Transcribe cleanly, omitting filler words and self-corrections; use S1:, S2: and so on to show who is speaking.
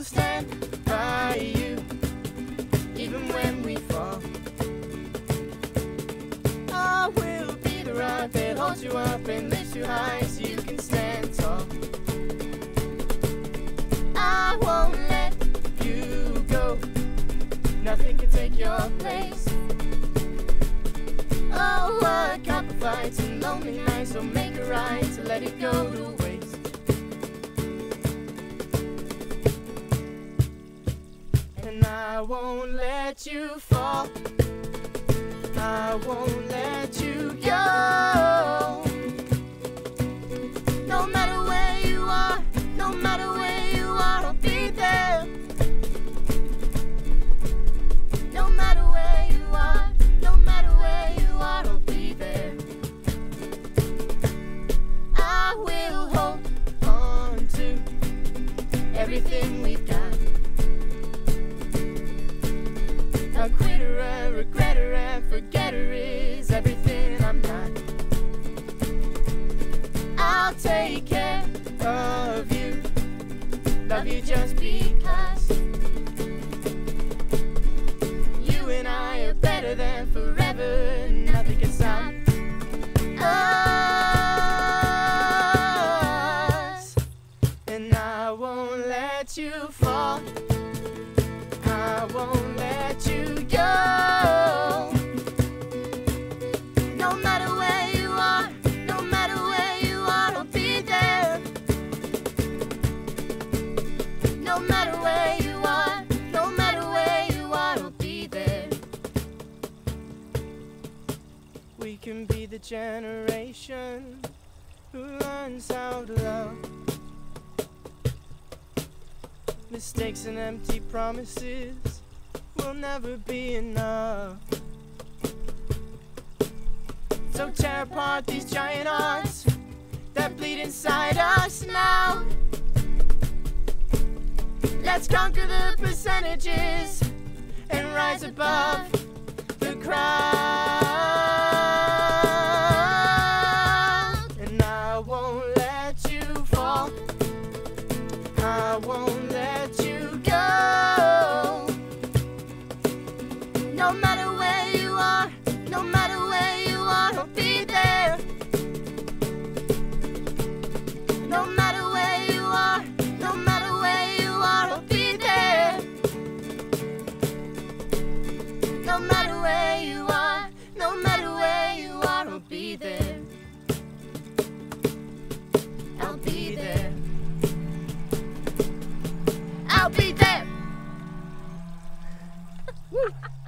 S1: will stand by you, even when we fall. I will be the rock that holds you up and lifts you high so you can stand tall. I won't let you go, nothing can take your place. Oh, what copper fights and lonely nights don't make it right to let it go to waste. And I won't let you fall, I won't let you go. No matter where you are, no matter where you are, I'll be there. No matter where you are, no matter where you are, I'll be there. I will hold on to everything we've got. A quitter, a regretter, and forgetter is everything I'm not. I'll take care of you, love you just because. You and I are better than forever, nothing can stop us. And I won't let you fall, I won't let you go. No matter where you are, no matter where you are, I'll be there. No matter where you are, no matter where you are, I'll be there. We can be the generation who learns how to love. Mistakes and empty promises will never be enough. So tear apart these giant hearts that bleed inside us now. Let's conquer the percentages and rise above the crowd. And I won't let you fall, I won't let you go. No matter where you are, no matter where you are, I'll be there. No matter where you are, no matter where you are, I'll be there. No matter where you are, no matter where you are, I'll be there. I'll be there. I'll be there. Woo.